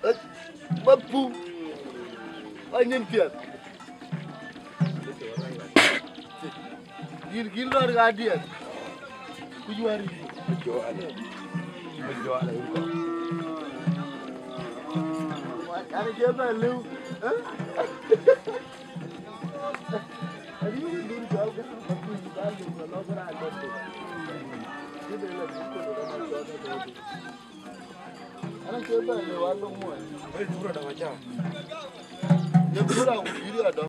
Bapu. Onion pier. Gilor guardian. Who you are? I gave my loo. And you will do the job. I don't care about you.